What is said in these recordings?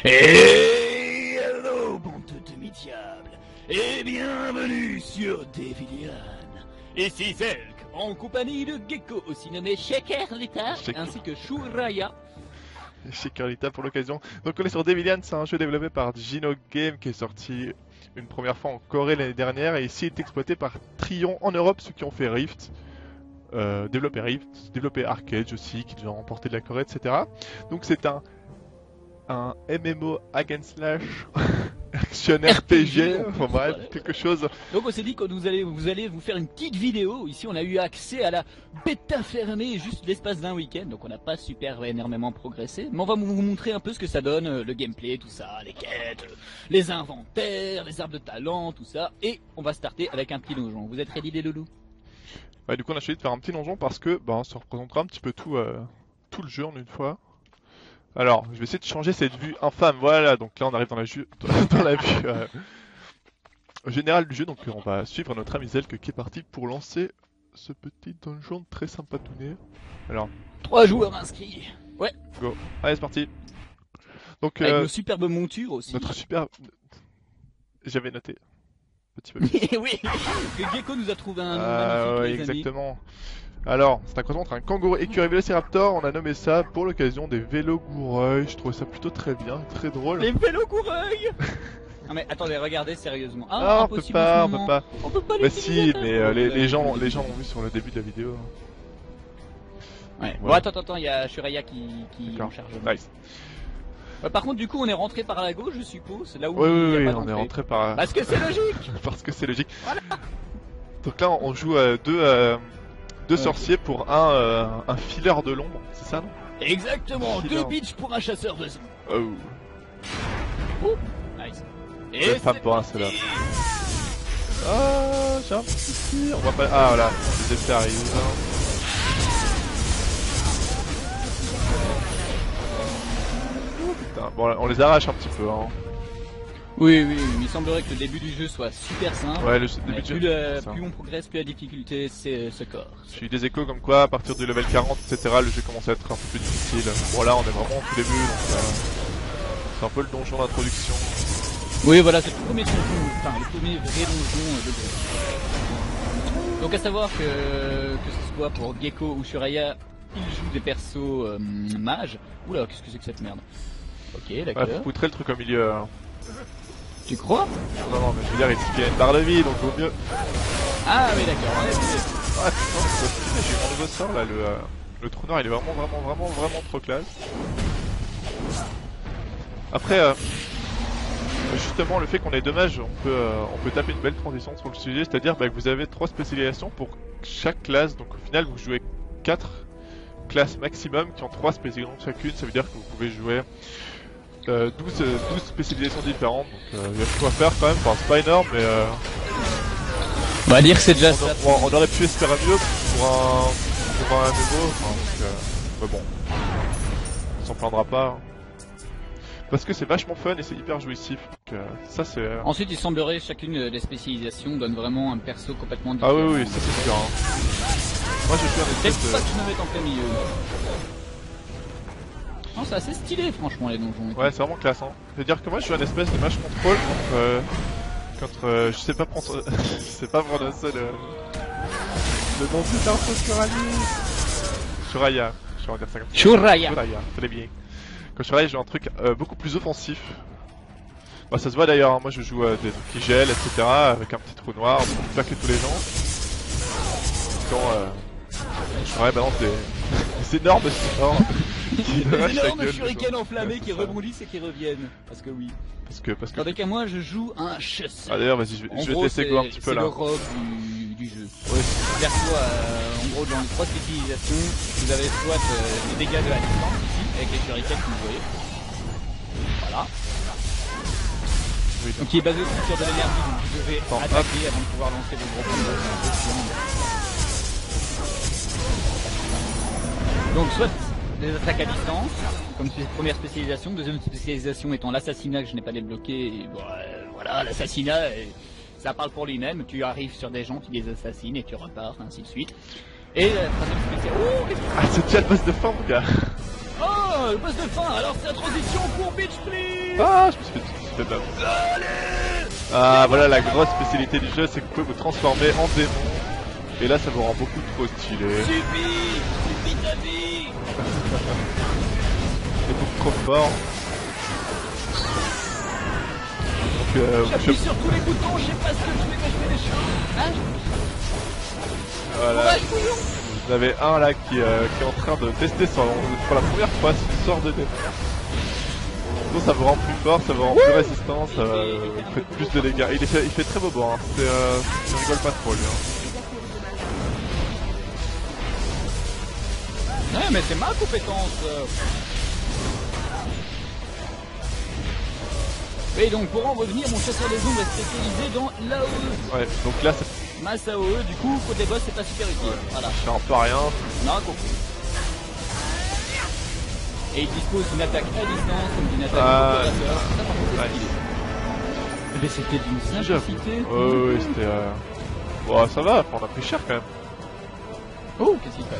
Et hello, bande de mythiables, et bienvenue sur Devilian. Ici Zelk, en compagnie de Gecko, aussi nommé Shakerlita, ainsi que Shuraya. Shakerlita pour l'occasion. Donc on est sur Devilian, c'est un jeu développé par Gino Game qui est sorti une première fois en Corée l'année dernière et ici il est exploité par Trion en Europe, ceux qui ont fait Rift. Développé Arcade aussi, qui ont remporté de la Corée, etc. Donc c'est un MMO hack and slash action RPG, enfin bref, quelque chose. Donc on s'est dit que vous allez vous faire une petite vidéo. Ici on a eu accès à la bêta fermée juste l'espace d'un week-end, donc on n'a pas super énormément progressé. Mais on va vous montrer un peu ce que ça donne, le gameplay, tout ça, les quêtes, les inventaires, les arbres de talent, tout ça. Et on va starter avec un petit donjon. Vous êtes ready les loulous? Ouais, du coup on a choisi de faire un petit donjon parce que ça représentera un petit peu tout le jeu en une fois. Alors, je vais essayer de changer cette vue infâme, voilà, donc là on arrive dans la vue générale du jeu, donc on va suivre notre ami Zelk qui est parti pour lancer ce petit donjon très sympatouné. Alors, 3 joueurs inscrits. Ouais. Go. Allez, c'est parti. Donc, avec nos superbes montures aussi. Notre superbe... J'avais noté. Petit peu. Oui, que Gecko nous a trouvé un nom magnifique, les exactement. amis. Alors, c'est un croisement entre un kangourou écureuil vélociraptor, on a nommé ça pour l'occasion des vélogoureuils, je trouvais ça plutôt très bien, très drôle. Les vélogoureuils. Non mais attendez, regardez sérieusement. Ah, on peut pas. On peut pas Bah si, mais les gens l'ont vu sur le début de la vidéo. Ouais. Bon, attends, il y a Shuraya qui en charge. Nice. Par contre, du coup, on est rentré par la gauche, je suppose, là où oui, on est rentré par... Parce que c'est logique. Parce que c'est logique. Voilà. Donc là, on joue deux sorciers pour un fileur de l'ombre, c'est ça, non? Exactement, 2 bitches pour un chasseur de zombies. Oh, nice. Et femme pour un seul homme. Ah, j'ai un petit souci. On va pas... Ah, voilà, les effets arrivent. Oh putain, bon, on les arrache un petit peu, hein. Oui, il semblerait que le début du jeu soit super simple. Ouais, le début du jeu. Plus on progresse, plus la difficulté se corse. J'ai eu des échos comme quoi, à partir du level 40, etc., le jeu commence à être un peu plus difficile. Bon, là, on est vraiment au tout début, donc c'est un peu le donjon d'introduction. Oui, voilà, c'est le premier donjon, enfin, le premier vrai donjon de jeu. Donc, à savoir que ce soit pour Gecko ou Shuraya, ils jouent des persos mages. Oula, qu'est-ce que c'est que cette merde? Ok, d'accord. Ouais, faut poutrer le truc au milieu. Hein. Tu crois? Non, mais je veux dire, il y a une barre de vie, donc vaut mieux. Ah oui, d'accord. Ah putain, j'ai eu mon nouveau sort là, le trou noir, il est vraiment trop classe. Après, justement, le fait qu'on ait deux mages, on peut taper une belle transition sur le sujet, c'est-à-dire que vous avez 3 spécialisations pour chaque classe, donc au final vous jouez 4 classes maximum qui ont 3 spécialisations chacune, ça veut dire que vous pouvez jouer 12 spécialisations différentes, donc il y a de quoi faire quand même, enfin c'est pas énorme mais on va dire que c'est déjà ça. On aurait pu espérer mieux pour un nouveau, mais bon, on s'en plaindra pas. Hein. Parce que c'est vachement fun et c'est hyper jouissif, donc ça c'est... Ensuite il semblerait chacune des spécialisations donne vraiment un perso complètement différent. Ah oui, ça c'est sûr. Hein. Moi je suis un espèce de... pas que je me mette en plein milieu. Non, c'est assez stylé franchement les donjons. Ouais, c'est vraiment classe. Hein. Je veux dire que moi je suis un espèce de mage contrôle contre je sais pas prendre... je sais pas prononcer le nom du perso Shuraya. Je vais dire ça comme ça. Shuraya, très bien. Quand Shuraya joue un truc beaucoup plus offensif. Bah, ça se voit d'ailleurs, hein. Moi je joue des trucs qui gèlent, etc. avec un petit trou noir pour plaquer tous les gens. Quand Shuraya balance des énormes sorts. Des énormes shurikens enflammés qui rebondissent et qui reviennent. Parce que oui. Parce que... Tandis qu'à moi je joue un chasseur. Ah d'ailleurs vas-y, je vais te laisser go un petit peu là. C'est le rogue du jeu. Ouais. Perso, en gros dans les 3 spécialisations, vous avez soit les dégâts de la distance ici, avec les shurikens que vous voyez. Voilà. Oui, donc qui est basé aussi sur de l'énergie, donc vous devez attaquer avant de pouvoir lancer vos gros combos. Donc soit des attaques à distance, comme première spécialisation, deuxième spécialisation étant l'assassinat que je n'ai pas débloqué, et bon, voilà, l'assassinat, ça parle pour lui-même, tu arrives sur des gens, tu les assassines et tu repars, ainsi de suite. Et la troisième spécialisation... Ah, c'est déjà le boss de fin, mon gars. Oh, putain, le boss de fin. Alors c'est la transition pour Beach Please. Ah, je me suis fait de la... Ah, voilà la grosse spécialité du jeu, c'est que vous pouvez vous transformer en démon. Et là, ça vous rend beaucoup trop stylé. Subis ta vie. C'est beaucoup trop fort. Donc, j'appuie sur tous les boutons, je sais pas ce que je fais quand je fais des choses. Hein? Voilà. Courage, bouillon. Vous avez un là qui est en train de tester pour la première fois ce sort de démon. Donc ça vous rend plus fort, ça vous rend plus résistant, ça vous fait plus de dégâts. Il fait très bobo, hein. Je rigole pas trop lui. Ouais, mais c'est ma compétence. Et donc pour en revenir, mon chasseur des ombres est spécialisé dans l'AOE. Ouais, donc là c'est... Masse AOE, du coup, côté boss, c'est pas super utile. Ouais. Voilà. Je fais un peu rien. Non, compris. Et il dispose d'une attaque à distance, comme d'une attaque d'opérateur. Ça, par contre, c'est stylé. Mais c'était d'une simplicité. Oui, c'était... Bon, ça va, on a pris cher quand même. Oh, qu'est-ce qui se passe?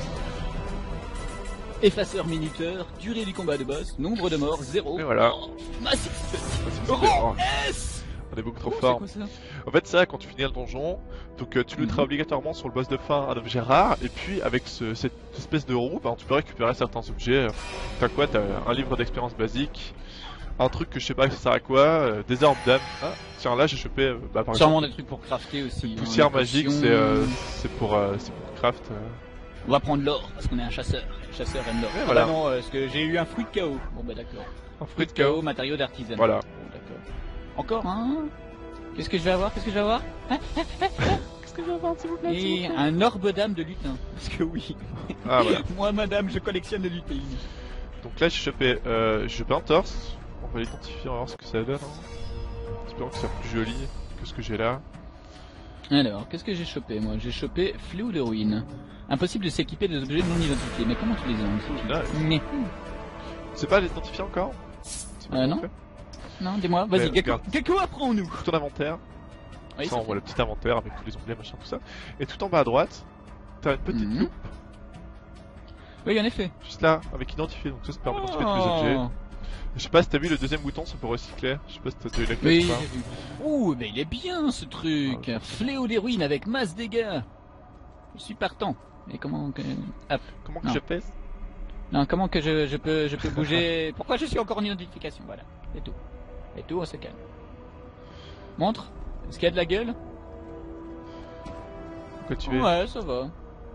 Effaceur minuteur, durée du combat de boss, nombre de morts, 0. Et voilà. Oh, massif. Oh. S. On est beaucoup trop fort. En fait, ça, quand tu finis le donjon, donc tu looteras obligatoirement sur le boss de fin un objet rare, et puis avec cette espèce de roue, tu peux récupérer certains objets. T'as quoi? T'as un livre d'expérience basique, un truc que je sais pas ça sert à quoi, des armes d'âme. Ah, tiens, là j'ai chopé par sûrement exemple, des trucs pour crafter aussi. poussière magique, c'est pour craft. On va prendre l'or, parce qu'on est un chasseur. Chasseur aime l'or. Voilà. Ah non, parce que j'ai eu un fruit de chaos. Bon bah d'accord. Un Fruit de chaos, matériau d'artisanat. Voilà. Bon, d'accord. Encore un. Qu'est-ce que je vais avoir? Qu'est-ce que je vais avoir? Qu'est-ce que je vais avoir, s'il vous plaît? Et un orbe d'âme de lutin. Parce que oui. Ah voilà. Moi, madame, je collectionne le lutin. Donc là j'ai chopé un torse. On va l'identifier, on va voir ce que ça donne. Hein. Espérons que c'est plus joli que ce que j'ai là. Alors, qu'est-ce que j'ai chopé moi? J'ai chopé fléau de ruine. Impossible de s'équiper des objets non identifiés. Mais comment tu les as identifiés? Mais... C'est pas l'identifier encore? Non. Non, dis-moi, vas-y, Gecko, apprends-nous. Ton inventaire. Oui, ça, on voit le petit inventaire avec tous les onglets, machin, tout ça. Et tout en bas à droite, t'as une petite loupe. Oui, en effet. Juste là, avec identifier. Donc ça te permet d'identifier tous les objets. Je sais pas si t'as vu le deuxième bouton, c'est pour recycler. Je sais pas si t'as déjà eu la clé ou pas. Ouh, mais il est bien ce truc. Fléau des ruines avec masse dégâts. Je suis partant. Mais comment que... Hop. Comment que je pèse? Non, comment que je peux bouger? Pourquoi je suis encore en identification? Voilà, c'est tout. Et tout, on se calme. Montre. Est-ce qu'il y a de la gueule? Pourquoi tu es? Ouais, ça va.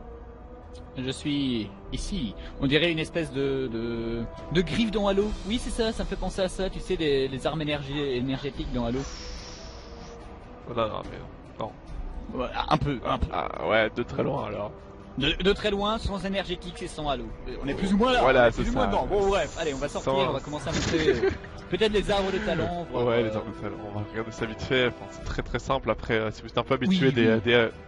Je suis ici. On dirait une espèce de griffe dans Halo. Oui, c'est ça, ça me fait penser à ça. Tu sais, les armes énergétiques dans Halo. Non, mais non. Voilà, un peu. Ah ouais, de très loin alors. De très loin, sans énergétique, c'est sans Halo. On est plus ou moins là. Voilà, c'est ça. Bon, bref, allez, on va sortir, on va commencer à montrer peut-être les arbres de talent. Ouais, les arbres de talent. On va regarder ça vite fait. Enfin, c'est très très simple. Après, si vous êtes un peu habitué des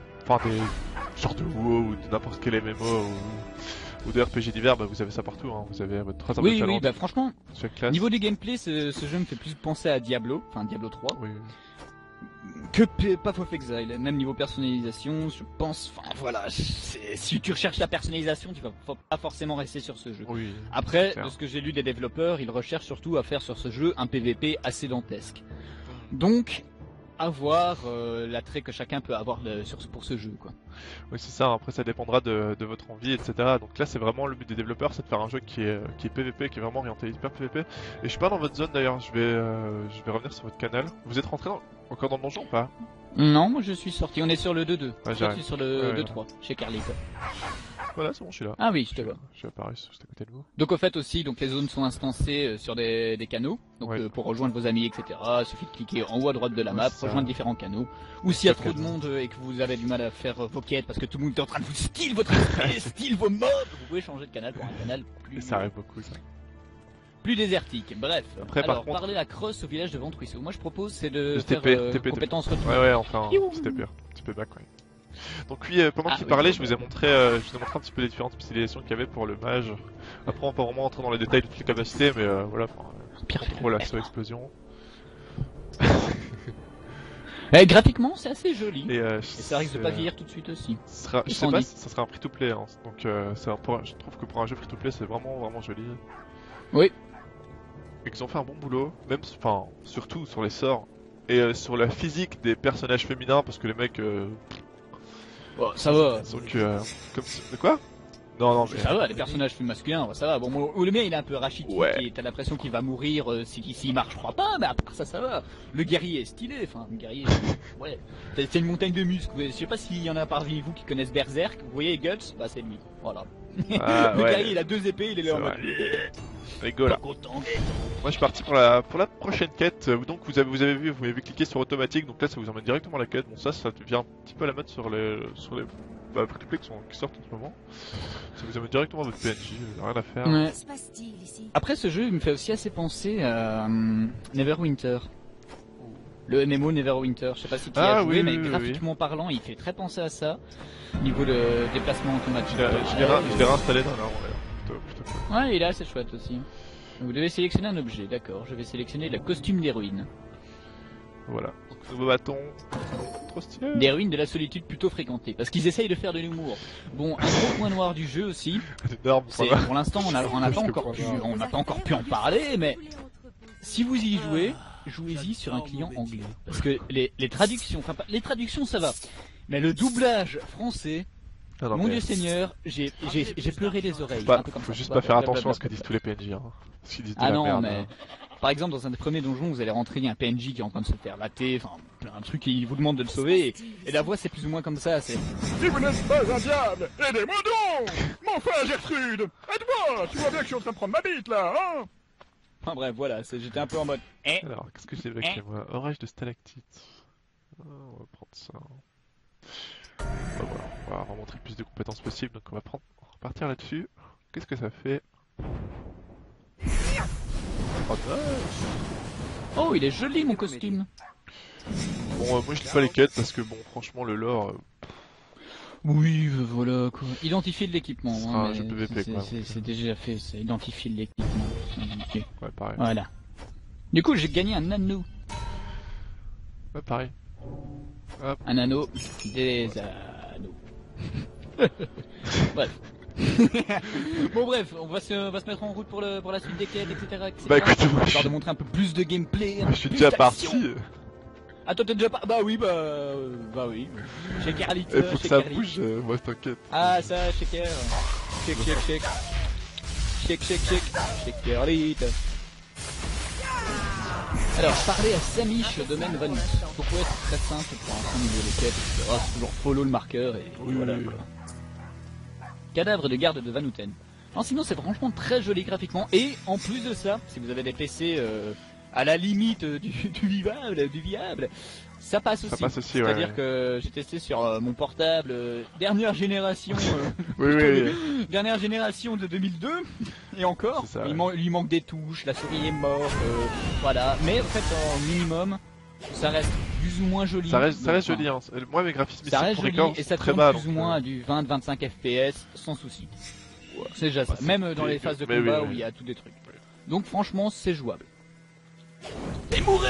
genres de WoW ou de n'importe quel MMO ou de RPG divers, vous avez ça partout. Hein. Vous avez votre 3 arbres de talent. Oui, franchement, niveau du gameplay, ce jeu me fait plus penser à Diablo, enfin Diablo 3. Oui. Que Path of Exile, même niveau personnalisation, je pense, enfin voilà, si tu recherches la personnalisation, tu vas pas forcément rester sur ce jeu. Oui, après, de ce que j'ai lu des développeurs, ils recherchent surtout à faire sur ce jeu un PVP assez dantesque. Donc, à voir l'attrait que chacun peut avoir pour ce jeu, quoi. Oui, c'est ça, après ça dépendra de votre envie, etc. Donc là, c'est vraiment le but des développeurs, c'est de faire un jeu qui est PVP, qui est vraiment orienté hyper PVP. Et je suis pas dans votre zone d'ailleurs, je vais revenir sur votre canal. Vous êtes rentré encore dans le donjon ou pas? Non, moi je suis sorti, on est sur le 2-2. Ouais, je suis sur le 2-3, chez Carlito. Voilà, c'est bon, je suis là. Ah oui, je te vois. Je suis apparu juste à côté de vous. Donc au fait aussi, donc les zones sont instancées sur des canaux. Donc pour rejoindre vos amis, etc. Il suffit de cliquer en haut à droite de la map, rejoindre différents canaux. Ou s'il y a trop de monde et que vous avez du mal à faire vos quêtes parce que tout le monde est en train de vous steal votre esprit, steal vos mobs, vous pouvez changer de canal pour un canal plus... Et ça arrive beaucoup, ça. Plus désertique. Bref. Après, alors, par contre... parler à Cross au village de Ventruisseau. Moi je propose c'est de faire TP, compétences retour. Ouais, enfin, TP back, ouais. Donc oui, pendant qu'il parlait, je vous ai montré un petit peu les différentes spécialisations qu'il y avait pour le mage. Après, on va pas vraiment rentrer dans les détails de toutes les capacités, mais voilà, pire trop la explosion. Graphiquement, c'est assez joli. Et ça risque de pas vieillir tout de suite aussi. Je sais pas si ça sera un free-to-play, hein. Donc je trouve que pour un jeu free-to-play, c'est vraiment joli. Oui. Et qu'ils ont fait un bon boulot, même, enfin, surtout sur les sorts et sur la physique des personnages féminins, parce que les mecs, Bon, ça va. donc, comme de quoi? Non, mais Ça va, les personnages plus masculins, ça va. Bon, le mien il est un peu rachitique Ouais. et t'as l'impression qu'il va mourir s'il marche, je crois pas, mais à part ça va. Le guerrier est stylé, enfin, le guerrier, ouais. C'est une montagne de muscles. Je sais pas s'il y en a parmi vous qui connaissent Berserk, vous voyez Guts, bah c'est lui, voilà. Ah, Le ouais. guerrier il a 2 épées, il est là en C'est mode... vrai. Rigolo. Pas content. Moi je suis parti pour la prochaine quête. Donc vous avez vu, vous m'avez cliqué sur automatique, donc là ça vous emmène directement à la quête. Bon ça devient un petit peu à la mode sur les free-to-play qui sortent en ce moment. Ça vous amène directement à votre PNJ, rien à faire. Ouais. Que se passe-t-il ici? Après ce jeu il me fait aussi assez penser à Neverwinter. Le MMO Neverwinter, je sais pas si tu y as joué, oui, mais oui, graphiquement parlant, il fait très penser à ça. Niveau de déplacement automatique. Je l'ai réinstallé dans la plutôt cool. Ouais, il est assez chouette aussi. Vous devez sélectionner un objet, d'accord. Je vais sélectionner le costume d'héroïne. Voilà. Donc nouveau bâton. Trop stylé. Des ruines de la solitude plutôt fréquentées, parce qu'ils essayent de faire de l'humour. Bon, un gros point noir du jeu aussi, Énorme. c'est pour l'instant on n'a pas encore pu en parler, mais si vous y jouez, jouez-y sur un client anglais, parce que les traductions, enfin les traductions ça va, mais le doublage français, Ah, non, mon mais Dieu Seigneur, j'ai pleuré les oreilles. pas- un peu comme faut ça. juste pas faire attention à ce que disent tous les PNJ. Hein. Parce qu'ils disent de Ah la non, merde, mais hein. par exemple dans un des premiers donjons, vous allez rentrer, il y a un PNJ qui est en train de se faire latter, enfin plein de trucs, et il vous demande de le sauver, et la voix c'est plus ou moins comme ça, c'est... Si vous n'êtes pas un diable, aidez-moi donc! Mais enfin, Gertrude! Aide-moi! Tu vois bien que je suis en train de prendre ma bite, là, hein? Enfin bref, voilà, j'étais un peu en mode... Alors, qu'est-ce que j'ai avec moi? Orage de stalactite. Ah, on va prendre ça. Bah, voilà, on va remontrer le plus de compétences possible, donc on va repartir là-dessus. Qu'est-ce que ça fait? Oh, nice. Oh, il est joli mon costume. Bon, moi je lis pas les quêtes parce que bon, franchement, le lore, Oui, voilà quoi. Identifier de l'équipement. C'est hein, un mais jeu PVP, quoi. c'est déjà fait, c'est identifier de l'équipement. Ok. ouais, pareil. Voilà. Du coup, j'ai gagné un anneau. Ouais, pareil. Hop. Un anneau des anneaux. Bref. Bon bref, on va se mettre en route pour la suite des quêtes, etc. Bah écoute, moi Histoire de montrer un peu plus de gameplay. un je peu suis plus déjà d'action. parti. Ah toi t'es déjà parti? Bah oui. Chez Carlito, Il faut que chez ça Carly. bouge, moi t'inquiète. Ah ça, shaker. Shake. Shakerlite. Alors, parler à Samish, le domaine Vanus. Pourquoi c'est très simple pour un niveau de quête, etc. C'est toujours follow le marqueur et voilà quoi. Cadavre de garde de Vanuten. Non, sinon c'est franchement très joli graphiquement. Et en plus de ça, si vous avez des PC à la limite du viable, ça passe aussi. Ça passe aussi, C'est-à-dire ouais. que j'ai testé sur mon portable dernière génération. Oui. Dernière génération de 2002 et encore, C'est ça, il ouais. lui manque des touches, la souris est morte, voilà. Mais en fait, en minimum, ça reste plus ou moins joli. Ça reste Donc, joli, hein. Moi mes graphismes ça ici reste pour les joli corps et ça sont très tourne bas. plus ou donc, moins à du 20-25 FPS sans souci. Ouais. C'est déjà ça. c'est Même dans les dégueu. phases de Mais combat oui. où il y a tout des trucs. Donc franchement, c'est jouable. Et mourir.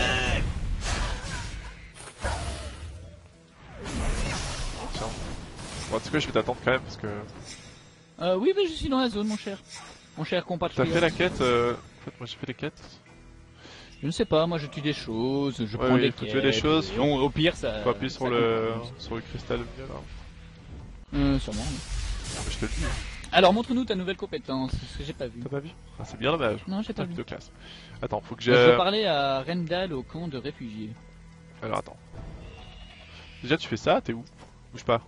Tiens. Bon, en tout cas, je vais t'attendre quand même parce que. Oui, mais je suis dans la zone, mon cher. Mon cher T'as compatriote. fait la quête En fait, moi j'ai fait les quêtes. Je ne sais pas, moi je tue des choses, je Ouais, prends oui, des faut tuer des quêtes, choses, et au pire ça... Faut appuyer sur ça le cristal au milieu là. Sûrement. oui. Mais je te le dis. Alors montre-nous ta nouvelle compétence, parce que j'ai pas vu. T'as pas vu? Ah, c'est bien dommage. Non, j'ai pas Ah, vu. plutôt classe. Attends, faut que Je veux j'ai. parler à Rendal au camp de réfugiés. Alors attends. Déjà tu fais ça, t'es où? Bouge pas.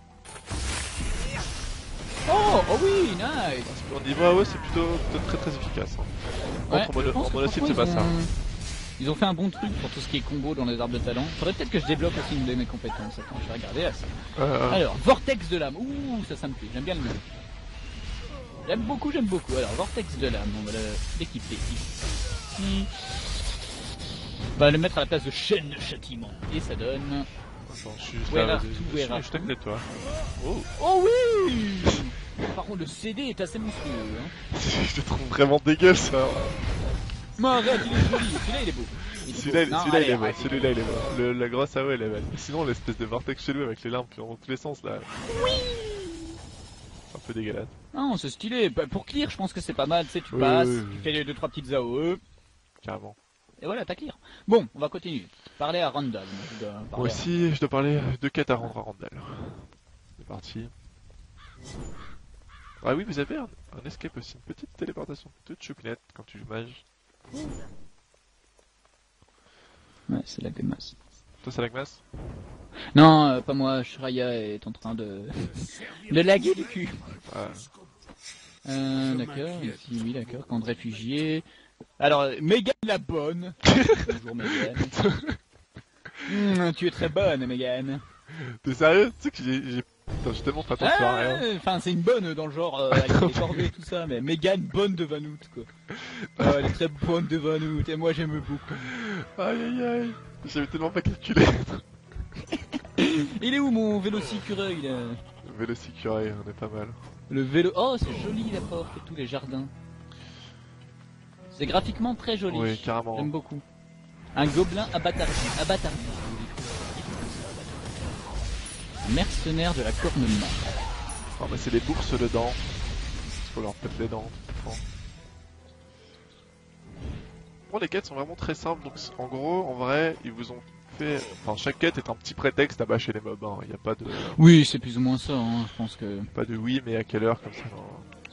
Oh oui, nice. Au niveau AOE c'est plutôt très efficace. Hein. Ouais, Contre, je pense en que monocide franchement, c'est pas ça. Ils ont fait un bon truc pour tout ce qui est combo dans les arbres de talent. Faudrait peut-être que je débloque aussi une de mes compétences. Attends, je vais regarder là. Alors, Vortex de l'âme. Ouh, ça me plaît. J'aime bien le nom. J'aime beaucoup. Alors, Vortex de l'âme, on va l'équiper ici. On va le mettre à la place de chaîne de châtiment. Et ça donne... Attends, je suis juste Where là, are vas-y. to, where are Je t'aide toi. Oh. Oh oui. Par contre, le CD est assez monstrueux. Hein. Je te trouve vraiment dégueu ça. Mais arrête, il est joli. Celui-là, il est beau. Celui-là Non, il allez, est beau, arrête, celui-là il est beau. La grosse AOE elle est belle. Sinon l'espèce de vortex chelou avec les larmes qui vont dans tous les sens là. Oui. Un peu dégueulasse. Non, c'est stylé. Pour clear, je pense que c'est pas mal. Tu sais, tu Oui, passes, oui, tu oui. fais les 2-3 petites AOE, Carrément. et voilà, t'as clear. Bon, on va continuer. Parler à Randall. Moi aussi, je dois parler de quêtes à rendre à Randall. C'est parti. Ah oui, vous avez un escape aussi, une petite téléportation toute choupinette quand tu joues mage. Ouais, c'est la Gemas. Toi, c'est la masse. Non, pas moi. Shreya est en train de laguer du cul. Ah, D'accord, ici, oui, d'accord, camp de réfugiés. Alors, Megan la bonne. Bonjour Megan. Tu es très bonne, Megan. t'es sérieux? Tu sais que putain, j'ai tellement pas attention à rien. Enfin, c'est une bonne dans le genre, avec les corvées et tout ça, mais Megan bonne de Vanout, quoi. Elle est très bonne de Vanout, et moi j'aime beaucoup. Aïe aïe aïe. J'avais tellement pas calculé. Il est où mon vélocicureuil, là? Le vélocicuré, on est pas mal. Le vélo... Oh, c'est joli la porte et tous les jardins. C'est graphiquement très joli. Oui, carrément. J'aime beaucoup. Un gobelin abattardi. Mercenaire de la corne de Mars. Oh, mais c'est les bourses dedans. Faut leur pète les dents. Bon, les quêtes sont vraiment très simples. Donc, en gros, en vrai, ils vous ont fait. Enfin, chaque quête est un petit prétexte à bâcher les mobs. Il n'y a pas de. Oui, c'est plus ou moins ça, hein. Je pense que... Pas de oui, mais à quelle heure comme ça. Non.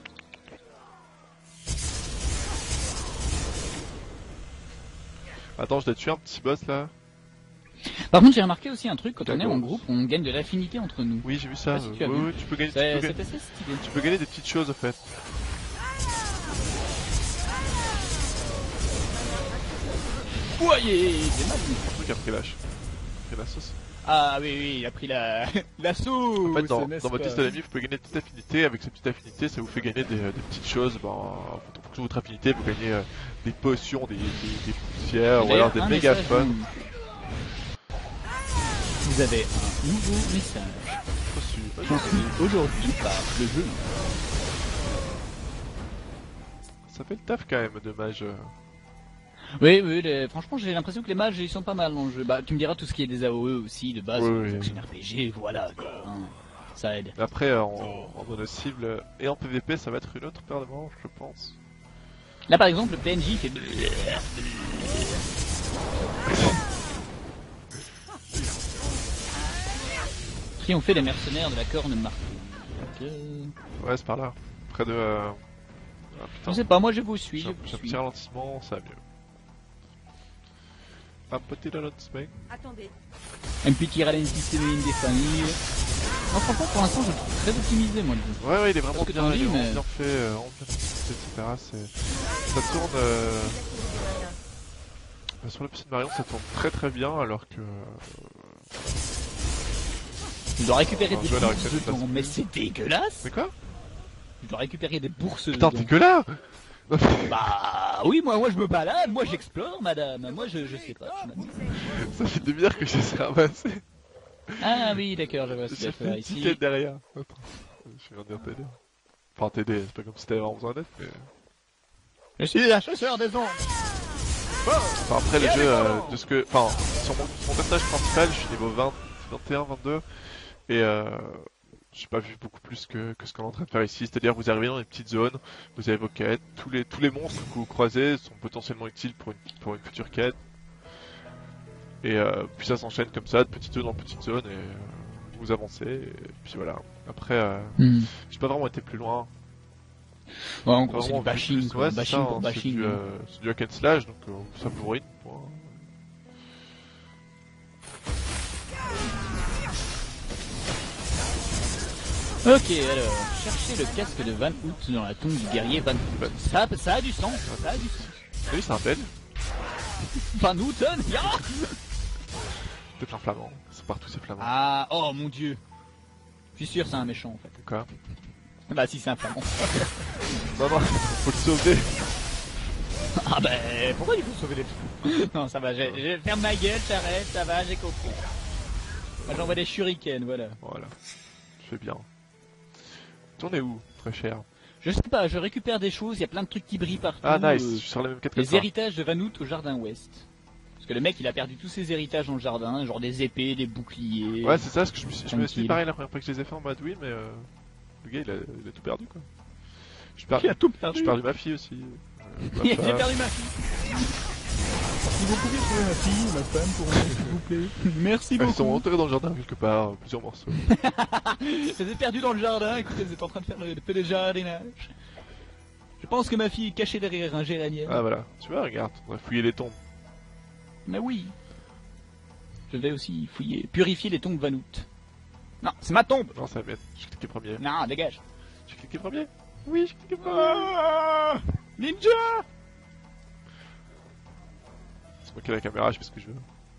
Attends, je dois tuer un petit boss là. Par contre, j'ai remarqué aussi un truc, quand on est D'accord. en groupe, on gagne de l'affinité entre nous. Oui, j'ai vu ça. Je sais pas si tu as Oui, vu. oui, tu peux gagner. C'est assez stylé. Tu peux gagner des petites choses en fait. Voyez, c'est magnifique. Un truc a pris lâche. Pris la sauce. Ah oui, oui, il a pris la sauce. En fait, dans n'est-ce votre pas? liste d'amis, vous pouvez gagner de petites affinités. Avec ces petites affinités, ça vous fait gagner des petites choses. Ben, en fonction de votre affinité, vous gagnez des potions, des poussières, ou alors des un mégaphones. message. Vous avez un nouveau message. Reçu. Transmis aujourd'hui par le jeu. Ça fait le taf quand même de mage. Oui, oui, franchement, j'ai l'impression que les mages, ils sont pas mal dans le jeu. Bah, tu me diras tout ce qui est des AOE aussi, de base, Oui, oui. action RPG, voilà, quoi. Hein. Ça aide. Après, en mono cible et en PVP, ça va être une autre paire de manches, je pense. Là, par exemple, le PNJ fait... Triompher les mercenaires de la corne marquée. Ok. Ouais, c'est par là. Près de. Ah Je putain. sais pas, moi je vous suis, J'ai je un vous petit suis. ralentissement, ça va mieux. Un petit ralentissement. Attendez. Un petit ralentissement des familles. Non, franchement, pour l'instant, je le trouve très optimisé, moi, le jeu. Ouais, il est vraiment Parce que bien, t'en dis, il est vraiment mais- bien fait, vraiment bien optimisé, etc. Ça tourne. Sur le petit Marion, ça tourne très très bien, alors que. Tu dois récupérer Alors, des je vais la bourses récupérer, dedans, mais c'est dégueulasse. Mais quoi? Tu dois récupérer des bourses Putain, dedans. t'es que là! Bah oui, moi je me balade, moi j'explore, madame. Moi je sais pas. je m'amuse. Ça fait 2 bières que j'essaie de ramasser. Ah oui, d'accord, je vois ce qu'il y J'ai a fait faire une petite ici. quête derrière. Attends, je viens de dire t'aider. Enfin, t'aider, c'est pas comme si t'avais vraiment besoin d'aide, mais. Je suis un chasseur des ombres. Enfin, après, le jeu, de ce que. Enfin, sur mon personnage principal, je suis niveau 20, 21, 22. Et j'ai pas vu beaucoup plus que ce qu'on est en train de faire ici. C'est-à-dire, vous arrivez dans des petites zones, vous avez vos quêtes, tous les monstres que vous croisez sont potentiellement utiles pour une future quête. Et puis ça s'enchaîne comme ça, de petite zone en petite zone, et vous avancez, et puis voilà. Après, j'ai pas vraiment été plus loin. Ouais, en Pas gros, c'est vraiment du bashing, plus- quoi. ouais, c'est Bashing ça, pour hein, bashing. c'est du hack and slash, donc ça bourrine. Point. Ok, alors, chercher le casque de Van Hout dans la tombe du guerrier Van Hout. Ça a du sens, ça a du sens. Oui, c'est un belge, Van Houten, ya peut-être un flamand, c'est partout ces flamands. Ah, oh mon dieu. Je suis sûr c'est un méchant en fait. Quoi? Bah si c'est un flamand. Non, non, faut le sauver. Ah bah pourquoi il faut sauver les fous? Non ça va, je ferme ma gueule, j'arrête, ça va, j'ai compris. Moi j'envoie des shurikens, voilà. Voilà, je fais bien. T'en es où, très cher? Je sais pas, je récupère des choses, il y a plein de trucs qui brillent partout. Ah nice, je suis sur la même quête que Les toi. héritages de Van Hout au jardin ouest. Parce que le mec il a perdu tous ses héritages dans le jardin, genre des épées, des boucliers. Ouais, c'est ça, parce que je me suis dit Tranquille. pareil la première fois que je les ai fait en mode oui, mais Le gars, il a tout perdu, quoi. Il a tout perdu. J'ai perdu ma fille aussi. J'ai perdu ma fille. Si vous pouvez trouver ma fille, ma femme, pour moi, s'il vous plaît. Merci Elles sont beaucoup. enterrées dans le jardin quelque part, plusieurs morceaux. Elle s'est perdue dans le jardin, écoutez, vous êtes en train de faire le peu de jardinage. Je pense que ma fille est cachée derrière un géranium. Ah voilà, tu vois, regarde, on va fouiller les tombes. Mais oui. Je vais aussi fouiller, purifier les tombes Vanout. Non, c'est ma tombe. Non, ça va être. J'ai cliqué premier. Non, dégage. J'ai cliqué premier. Oui, j'ai cliqué premier. Ah, ninja. C'est moi qui ai la caméra, je fais ce que je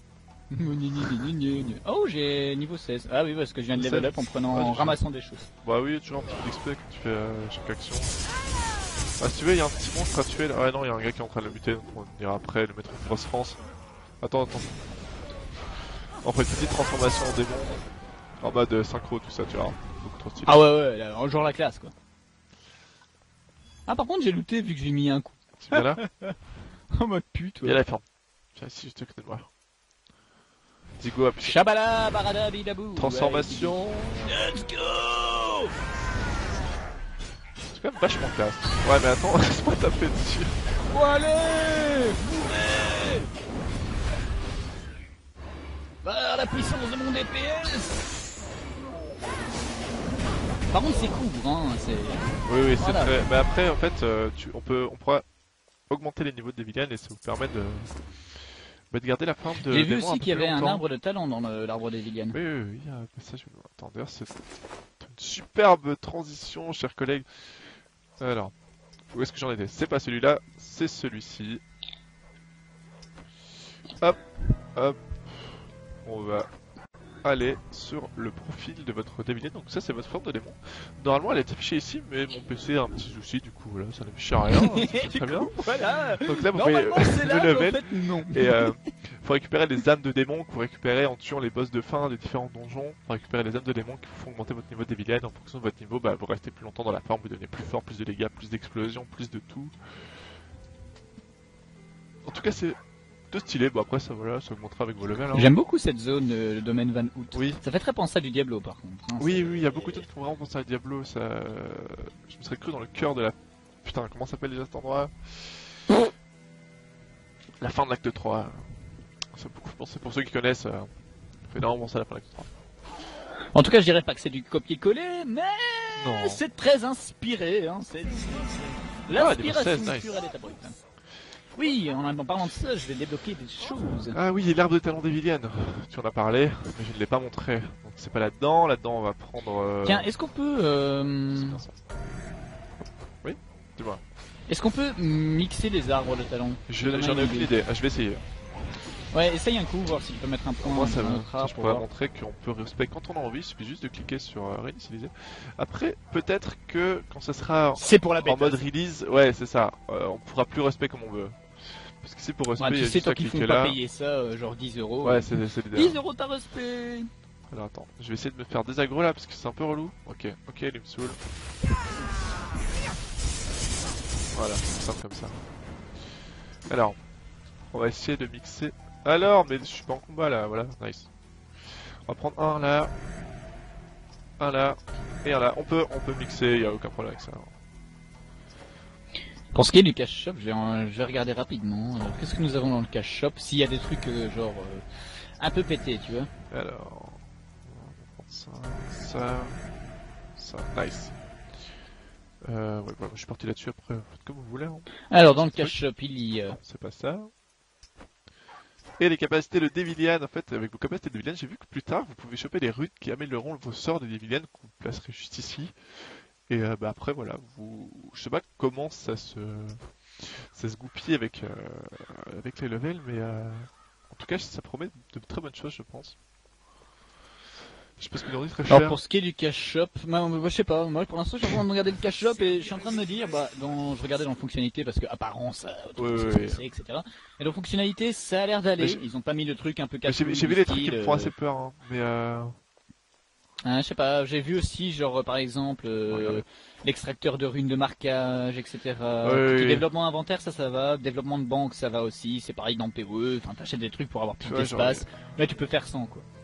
veux. Oh, j'ai niveau 16. Ah oui, parce que je viens de level up en prenant, Ah, en tu ramassant des choses. Bah oui, toujours un petit peu d'XP quand tu fais chaque action. Ah, si tu veux, il y a un petit monstre à tuer là. Ah non, il y a un gars qui est en train de le buter, donc on ira après le mettre en grosse France. Attends. On fait une petite transformation en démon. En mode synchro, tout ça, tu vois. Beaucoup trop stylé. Ah ouais, là, genre la classe quoi. Ah par contre j'ai looté vu que j'ai mis un coup. C'est bien là. En mode pute Il y a la ferme. Tiens, ici, juste à côté de moi. Zigo appuie. Shabala barada bidabou. Transformation. Let's go. C'est quand même vachement classe. Ouais, mais attends, laisse-moi taper dessus. Oh allez, mourez. Par la puissance de mon DPS. Par contre c'est court hein, c'est... Oui, c'est Voilà. très. Mais après, en fait, on pourra augmenter les niveaux de Devilian et ça vous permet de garder la forme de. J'ai vu démon aussi peu qu'il y plus avait un longtemps. arbre de talent dans l'arbre des Villian. Oui, ça je... Attends, d'ailleurs, c'est une superbe transition, chers collègues. Alors, où est-ce que j'en étais? C'est pas celui-là, c'est celui-ci. Hop. On va aller sur le profil de votre Devilian. Donc ça, c'est votre forme de démon. Normalement, elle est affichée ici, mais mon PC a un petit souci, du coup, voilà, ça n'affiche rien. C'est très bien. Voilà. Donc là, vous voyez Normalement c'est là, le mais en level. fait non. Et faut récupérer les âmes de démons que vous récupérez en tuant les boss de fin des différents donjons. Faut récupérer les âmes de démons qui vous font augmenter votre niveau de Devilian. En fonction de votre niveau, bah, vous restez plus longtemps dans la forme, vous devenez plus fort, plus de dégâts, plus d'explosions, plus de tout. En tout cas, c'est de stylé. Bon, après, ça augmentera avec vos levels. Hein. J'aime beaucoup cette zone, le domaine Van Hout. Oui. Ça fait très penser à du Diablo par contre. hein, Oui, il y a beaucoup de trucs qui font vraiment penser à Diablo. Ça... Je me serais cru dans le cœur de la. Putain, comment s'appelle déjà cet endroit? La fin de l'acte 3. C'est beaucoup pensé pour ceux qui connaissent. Ça fait énormément penser à la fin de l'acte 3. En tout cas, je dirais pas que c'est du copier-coller, mais Non. c'est très inspiré. Hein, c'est Ah, l'inspiration niveau 16, nice. pure à l'état brut. hein. Oui, en parlant de ça, je vais débloquer des choses. Ah oui, l'arbre de talent d'Evilian. Tu en as parlé, mais je ne l'ai pas montré. Donc c'est pas là-dedans. Là-dedans, on va prendre. Tiens, est-ce qu'on peut, C'est bien ça. Oui, dis-moi. est-ce qu'on peut mixer les arbres de talent? J'en ai aucune idée. Ah, je vais essayer. Ouais, essaye un coup, voir si tu peux mettre un point. Moi, ça dans va. notre Ça, arbre je pour pourrais voir. montrer qu'on peut respect quand on a envie. Il suffit juste de cliquer sur réinitialiser. Après, peut-être que quand ça sera C'est pour la en bêta. mode release, ouais, c'est ça. On pourra plus respect comme on veut. Parce que c'est pour respect, Ouais, il y tu a sais, juste toi à qu'ils font cliquer pas là. payer ça, genre 10 euros. Ouais, c'est l'idéal. 10 euros ta respect. Alors attends, je vais essayer de me faire désaggro là parce que c'est un peu relou. Ok, lui me saoule. Voilà, c'est simple comme ça. Alors, on va essayer de mixer. Alors, mais je suis pas en combat là, voilà, nice. On va prendre un là et un là. On peut mixer, il y a aucun problème avec ça. Pour ce qui est du cash shop, je vais regarder rapidement. Alors, qu'est-ce que nous avons dans le cash shop? S'il y a des trucs genre un peu pétés, tu vois. Alors, on va prendre ça, nice. Ouais, voilà, je suis parti là-dessus après, faites comme vous voulez. Hein. Alors, dans le cash shop, il y a... Non, c'est pas ça. Et les capacités de Devilian, en fait, avec vos capacités de Devilian, j'ai vu que plus tard, vous pouvez choper des runes qui amélioreront vos sorts de Devilian, qu'on placerait juste ici. Et bah après, voilà, je sais pas comment ça se goupille avec les levels, mais en tout cas, ça promet de très bonnes choses, je pense. Je sais pas ce que l'on dit très cher. Alors, pour ce qui est du cash shop, moi, je sais pas. Moi, pour l'instant, je suis en train de regarder le cash shop et je suis en train de me dire, je regardais dans fonctionnalité parce que apparence, etc. Et dans fonctionnalité, ça a l'air d'aller. Ils ont pas mis le truc un peu casse. J'ai vu les trucs qui me font assez peur, hein, mais je sais pas, j'ai vu aussi, genre, par exemple, l'extracteur de runes de marquage, etc. Développement inventaire, ça va. Développement de banque, ça va aussi. C'est pareil dans PoE. Enfin, t'achètes des trucs pour avoir plus d'espace. Là, tu peux faire sans, quoi.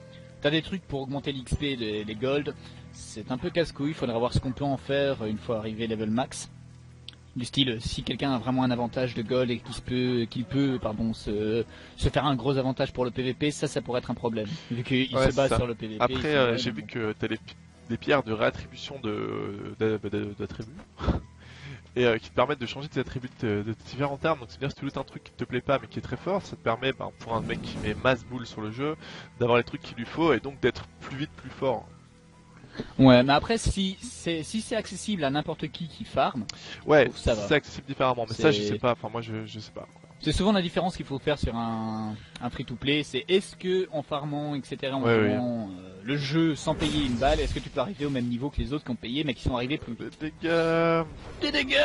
t'as des trucs pour augmenter l'XP des gold. C'est un peu casse-couille, il faudra voir ce qu'on peut en faire une fois arrivé level max. Du style, si quelqu'un a vraiment un avantage de gold et qu'il peut se faire un gros avantage pour le PVP, ça pourrait être un problème. Vu qu'il se base sur le PVP. Après, j'ai vu que t'as des pierres de réattribution d'attributs. Et qui te permettent de changer tes attributs de différents termes. Donc c'est bien si tu lootes un truc qui te plaît pas mais qui est très fort, ça te permet, pour un mec qui met masse boule sur le jeu, d'avoir les trucs qu'il lui faut et donc d'être plus vite, plus fort. Ouais, mais après si c'est accessible à n'importe qui farm, ouais, c'est accessible différemment, mais ça je sais pas, enfin moi je sais pas. Quoi. C'est souvent la différence qu'il faut faire sur un free-to-play, c'est est-ce que en farmant, etc., en jouant le jeu sans payer une balle, est-ce que tu peux arriver au même niveau que les autres qui ont payé mais qui sont arrivés plus... Des dégâts.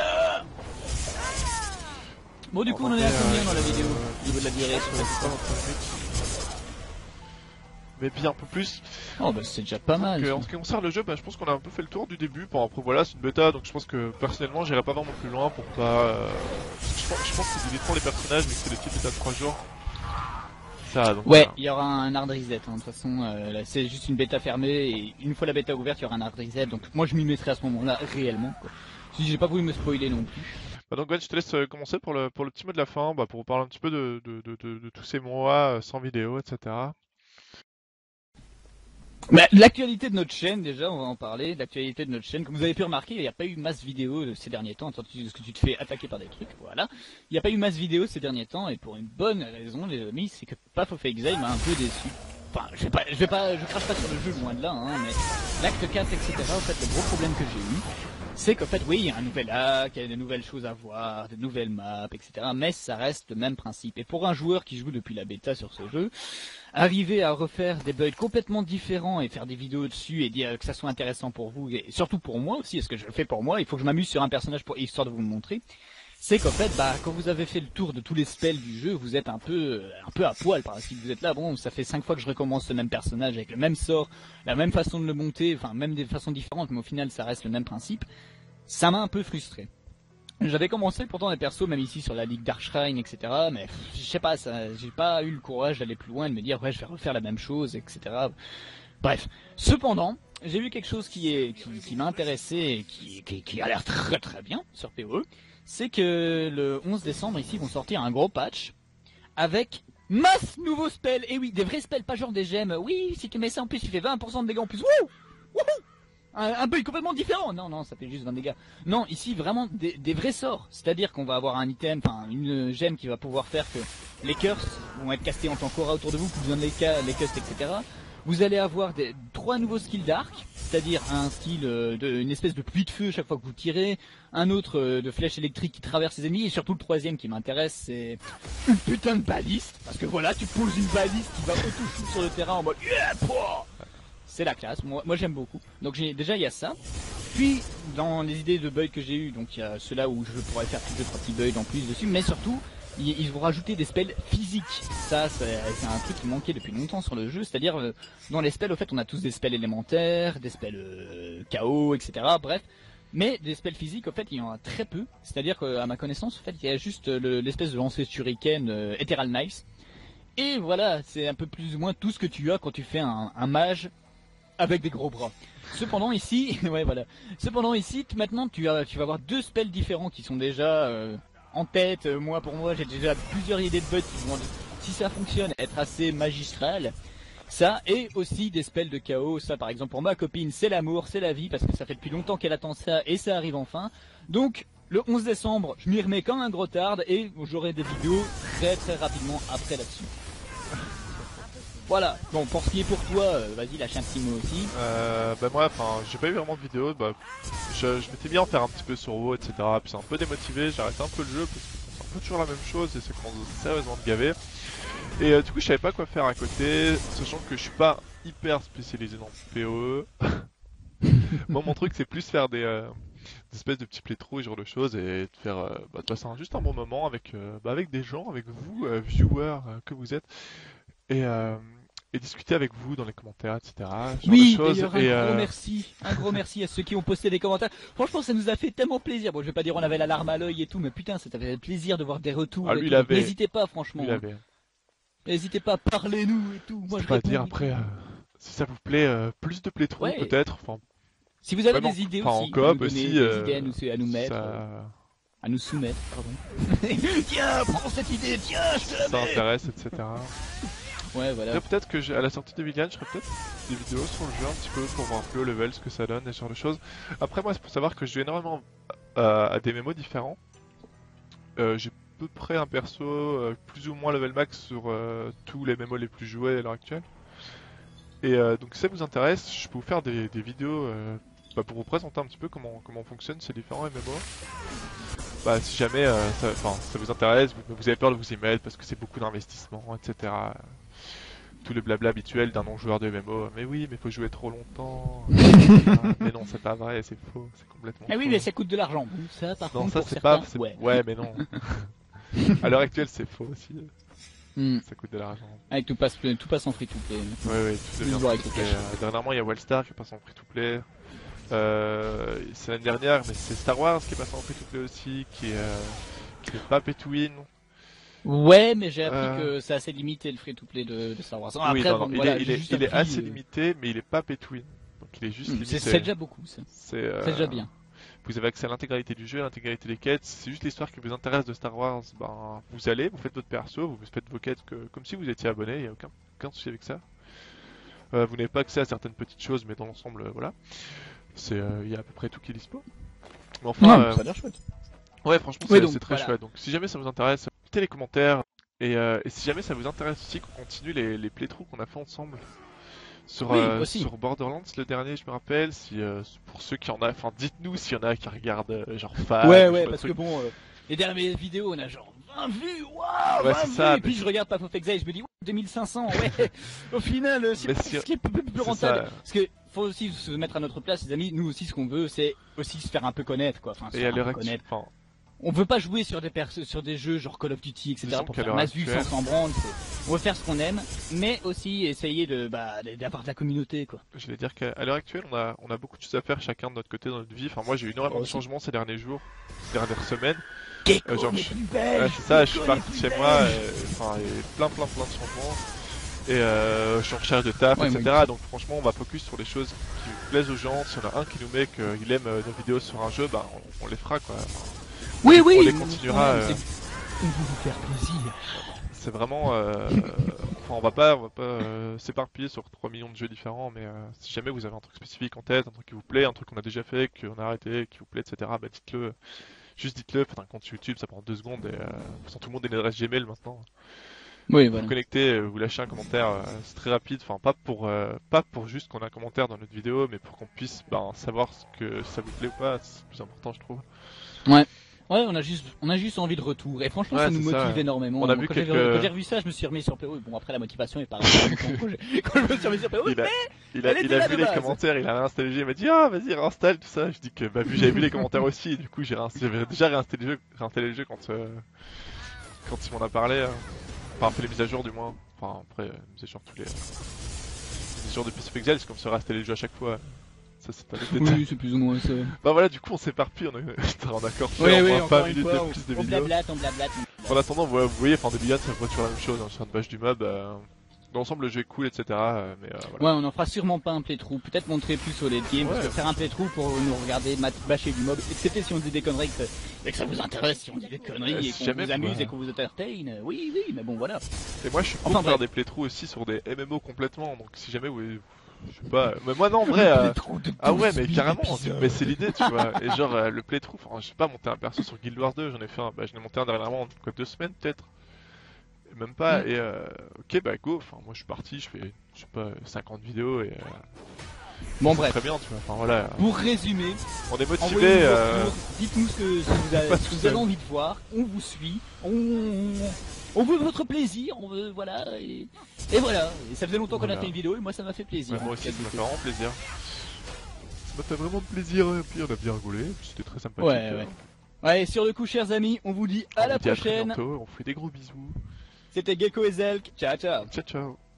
Bon du coup on en est à combien dans la vidéo au niveau de la durée sur la mais bien un peu plus. Oh bah c'est déjà pas mal. En ce qui concerne le jeu, je pense qu'on a un peu fait le tour du début. Bon après voilà, c'est une bêta, donc je pense que personnellement j'irai pas vraiment plus loin pour pas... Je pense que c'est des les personnages, mais c'est des petites bêtas de 3 jours. Ça, donc, ouais, il y aura un hard reset, hein. De toute façon là, c'est juste une bêta fermée et une fois la bêta ouverte il y aura un hard reset, donc moi je m'y mettrai à ce moment là réellement quoi. Si j'ai pas voulu me spoiler non plus. Donc Gwen, je te laisse commencer pour le petit mot de la fin, pour vous parler un petit peu de tous ces mois sans vidéo, etc. Bah, l'actualité de notre chaîne, déjà, on va en parler. L'actualité de notre chaîne, comme vous avez pu remarquer, il n'y a pas eu masse vidéo ces derniers temps. Tant que tu te fais attaquer par des trucs, voilà. Il n'y a pas eu masse vidéo ces derniers temps, et pour une bonne raison, les amis, c'est que Path of Exile m'a un peu déçu. Enfin, je crache pas sur le jeu, loin de là, hein, mais l'acte 4, etc., en fait, le gros problème que j'ai eu, c'est qu'en fait, oui, il y a un nouvel acte, il y a de nouvelles choses à voir, de nouvelles maps, etc., mais ça reste le même principe. Et pour un joueur qui joue depuis la bêta sur ce jeu, arriver à refaire des builds complètement différents et faire des vidéos dessus et dire que ça soit intéressant pour vous, et surtout pour moi aussi, parce que je le fais pour moi, il faut que je m'amuse sur un personnage pour histoire de vous le montrer, c'est qu'en fait, quand vous avez fait le tour de tous les spells du jeu, vous êtes un peu à poil par ainsi. Vous êtes là, bon, ça fait 5 fois que je recommence ce même personnage avec le même sort, la même façon de le monter, enfin même des façons différentes, mais au final ça reste le même principe. Ça m'a un peu frustré. J'avais commencé pourtant des persos, même ici sur la Ligue d'Archshrine, etc. Mais je sais pas, j'ai pas eu le courage d'aller plus loin, de me dire ouais je vais refaire la même chose, etc. Bref. Cependant, j'ai vu quelque chose qui m'a intéressé et qui a l'air très très bien sur PoE. C'est que le 11 décembre ici ils vont sortir un gros patch avec masse nouveaux spells. Et oui, des vrais spells, pas genre des gemmes. Oui, si tu mets ça en plus, tu fais 20% de dégâts en plus. Wouh, wouhou. Un build complètement différent. Non, ça fait juste 20 dégâts. Non, ici vraiment des vrais sorts. C'est-à-dire qu'on va avoir un item, enfin une gemme qui va pouvoir faire que les curses vont être castés en tant qu'aura autour de vous, plus besoin de les custs, etc. Vous allez avoir 3 nouveaux skills d'arc, c'est-à-dire un skill une espèce de pluie de feu chaque fois que vous tirez, un autre de flèche électrique qui traverse les ennemis, et surtout le troisième qui m'intéresse, c'est une putain de baliste, parce que voilà, tu poses une baliste qui va auto-shoot sur le terrain en mode yeah, pouah. C'est la classe, moi j'aime beaucoup. Donc déjà il y a ça. Puis dans les idées de build que j'ai eu, donc il y a ceux-là où je pourrais faire plus de petits builds en plus dessus, mais surtout ils vont rajouter des spells physiques. Ça c'est un truc qui manquait depuis longtemps sur le jeu, c'est-à-dire dans les spells au fait on a tous des spells élémentaires, des spells KO, etc. Bref. Mais des spells physiques, au fait, il y en a très peu. C'est-à-dire qu'à ma connaissance, en fait, il y a juste l'espèce de lancer shuriken Ethereal Knives. Et voilà, c'est un peu plus ou moins tout ce que tu as quand tu fais un mage avec des gros bras. Cependant ici, ouais voilà. Cependant ici, maintenant tu vas avoir 2 spells différents qui sont déjà en tête. Pour moi, j'ai déjà plusieurs idées de buts qui vont, si ça fonctionne, être assez magistral. Ça, et aussi des spells de chaos. Ça, par exemple, pour ma copine, c'est l'amour, c'est la vie, parce que ça fait depuis longtemps qu'elle attend ça, et ça arrive enfin. Donc, le 11 décembre, je m'y remets comme un gros tard, et j'aurai des vidéos très très rapidement après là-dessus. Voilà, bon, pour ce qui est pour toi, vas-y, lâche un petit mot aussi. Moi, j'ai pas eu vraiment de vidéo, je m'étais mis à en faire un petit peu sur WoW, etc. Puis c'est un peu démotivé, j'ai arrêté un peu le jeu, parce que c'est un peu toujours la même chose, et ça commence sérieusement à me gaver. Et du coup je savais pas quoi faire à côté, sachant que je suis pas hyper spécialisé dans le PoE. Moi mon truc c'est plus faire des espèces de petits playthroughs, ce genre de choses, et de faire de passer juste un bon moment avec des gens, avec vous, viewers que vous êtes, et discuter avec vous dans les commentaires, etc. Oui, d'ailleurs un gros merci à ceux qui ont posté des commentaires. Franchement, ça nous a fait tellement plaisir. Bon, je vais pas dire on avait la larme à l'œil et tout, mais putain, ça fait plaisir de voir des retours. N'hésitez pas, franchement. N'hésitez pas, parlez-nous et tout. Moi, je pas dire après. si ça vous plaît, plus de playthrough Ouais. peut-être. Enfin, Si vous avez Vraiment, des idées enfin, aussi, en coop à nous donner aussi, des idées à nous mettre, ça, à nous soumettre, pardon. Tiens, prends cette idée, tiens, je te la ça mets. intéresse, etc. Ouais, voilà. Après, peut-être que à la sortie de Villian, je ferai peut-être des vidéos sur le jeu un petit peu pour voir un peu au level, ce que ça donne et ce genre de choses. Après, moi, c'est pour savoir que je joue énormément à des MMO différents. J'ai à peu près un perso plus ou moins level max sur tous les MMO les plus joués à l'heure actuelle. Et donc, si ça vous intéresse, je peux vous faire des vidéos pour vous présenter un petit peu comment fonctionnent ces différents MMO. Bah, si jamais ça vous intéresse, vous avez peur de vous y mettre parce que c'est beaucoup d'investissement, etc. Tout le blabla habituel d'un non-joueur de MMO. Mais oui, mais faut jouer trop longtemps. Mais non, c'est pas vrai, c'est faux, c'est complètement Ah oui, faux. mais ça coûte de l'argent. Bon, ça, par Non, contre, ça pour c'est certains, pas. ouais. Mais non. À l'heure actuelle, c'est faux aussi. Hmm. Ça coûte de l'argent. Avec tout passe en free to play. Ouais, tout devient Juste voir avec free-to-play. le cash. Dernièrement, il y a Wallstar qui passe en free-to-play. C'est l'année dernière, mais c'est Star Wars qui est passé en free-to-play aussi, qui est pas pay to win. Ouais, mais j'ai appris que c'est assez limité le free to play de Star Wars. Oui, Après, non, bon, il voilà, est, j'ai juste il est appris, assez limité, mais il est pas pay to win. Donc il est juste limité. c'est déjà beaucoup, ça. C'est C'est déjà bien. Vous avez accès à l'intégralité du jeu, à l'intégralité des quêtes. C'est juste l'histoire qui vous intéresse de Star Wars. Ben, vous allez, vous faites votre perso, vous faites vos quêtes comme si vous étiez abonné. Il n'y a aucun souci avec ça. Vous n'avez pas accès à certaines petites choses, mais dans l'ensemble, voilà. Il y a à peu près tout qui est dispo. Mais enfin, Ça a l'air chouette. ouais, franchement, Oui, donc, c'est très voilà. chouette. Donc, si jamais ça vous intéresse, mettez les commentaires. Et si jamais ça vous intéresse aussi qu'on continue les playthroughs qu'on a fait ensemble sur, Oui, aussi. sur Borderlands, le dernier, je me rappelle. Pour ceux qui en a, enfin, dites-nous s'il y en a qui regardent genre fan. Ouais, parce que bon, les dernières vidéos, on a genre 20 vues, waouh, Ouais, 20 c'est vues, ça, et puis je regarde Path of Exile, je me dis, 2500, ouais, au final, c'est Mais pas si- ce qui est plus c'est rentable. ça. Parce que faut aussi se mettre à notre place, les amis, nous aussi, ce qu'on veut, c'est aussi se faire un peu connaître, quoi. Enfin, se Et faire à un l'heure peu actuelle, connaître. enfin, On veut pas jouer sur sur des jeux genre Call of Duty, etc. Disons pour qu'à faire l'heure masse vue sans actuelle- s'en branle. On veut faire ce qu'on aime, mais aussi essayer d'avoir de la communauté, quoi. je vais dire qu'à l'heure actuelle, on a beaucoup de choses à faire chacun de notre côté dans notre vie. Enfin, moi, j'ai eu énormément de Aussi. changements ces derniers jours, ces dernières semaines. Gecko genre, n'est je- plus belge, Ouais, c'est ça, je suis Gecko n'est parti plus chez belge. moi, enfin, il y a plein de changements. Et je suis en recherche de taf, Ouais, etc. moi, Donc franchement, on va focus sur les choses qui plaisent aux gens. Si on a un qui nous met qu'il aime nos vidéos sur un jeu, bah on les fera quoi. Oui, on oui, les continuera. On veut vous faire plaisir. C'est vraiment, enfin on va pas s'éparpiller sur 3 millions de jeux différents, mais si jamais vous avez un truc spécifique en tête, un truc qui vous plaît, un truc qu'on a déjà fait, qu'on a arrêté, qui vous plaît, etc. Bah dites-le. Juste dites-le, faites un compte sur YouTube, ça prend 2 secondes et tout le monde a une adresse Gmail maintenant. Oui, Vous voilà. vous connectez, vous lâchez un commentaire, c'est très rapide, enfin pas pour juste qu'on ait un commentaire dans notre vidéo, mais pour qu'on puisse savoir ce que ça vous plaît ou pas, c'est le plus important je trouve. Ouais, on a juste envie de retour. Et franchement, Ouais, ça nous c'est ça, motive ouais. énormément. On a Moi, vu quand quelques- j'ai revu ça, je me suis remis sur PO. Bon, après, la motivation est pas restée quand je me suis remis sur PO. Il a, il elle a, était il a là vu de les base. commentaires, il a réinstallé le jeu, il m'a dit ah vas-y réinstalle tout ça. Je dis que j'avais vu les commentaires aussi, et du coup j'avais déjà réinstallé le jeu quand il m'en a parlé. Enfin fait les mises à jour du moins. Enfin après mises à jour les mises à jour de Path of Exile, c'est comme se réinstaller le jeu à chaque fois. Ça c'est pas le détail. Oui, c'est plus ou moins ça. Bah voilà, du coup on s'éparpille, on est en accord Oui, fait, oui, on prend encore 20 une minutes fois, de plus de on vidéos. blablate, on blablate. En attendant, vous voyez, enfin des millions, c'est pas toujours la même chose, hein, sur une page du mob. Dans l'ensemble, le jeu est cool, etc. Mais voilà. Ouais, on en fera sûrement pas un playthrough. Peut-être montrer plus au late game, parce Ouais. que faire un playthrough pour nous regarder bâcher du mob, excepté si on dit des conneries et que ça vous intéresse, si on dit des conneries et Si qu'on jamais, vous amuse ouais. et qu'on vous entertain. Oui, mais bon, voilà. Et moi, je suis pour Enfin, faire bref. des playthroughs aussi sur des MMO complètement. Donc, si jamais, je sais pas. Mais moi, non, en vrai. Ah ouais, mais carrément. Mais c'est l'idée, tu vois. Et genre, le playthrough, enfin, je sais pas, monter un perso sur Guild Wars 2, j'en ai fait un. Bah, j'en ai monté un dernièrement, quoi, 2 semaines peut-être. Même pas. Et ok, bah go. Enfin, moi, je suis parti, je fais, je sais pas, 50 vidéos et. Bon, c'est bref. Très bien, tu vois. Enfin, voilà. Pour résumer, On est motivé. envoyez-nous vos retours, dites-nous ce que vous avez, Pas ce que tout vous avez seul. envie de voir, on vous suit, on veut votre plaisir, on veut, voilà, et voilà. Et ça faisait longtemps qu'on a Voilà. fait une vidéo et moi ça m'a fait plaisir. Ouais, moi aussi, ça m'a fait vraiment plaisir. Ça m'a fait vraiment plaisir, et puis on a bien rigolé, c'était très sympathique. Ouais. Ouais, sur le coup, chers amis, on vous dit à On la vous dit à très prochaine. bientôt, on fait des gros bisous. C'était Gecko et Zelk. Ciao, ciao. Ciao, ciao.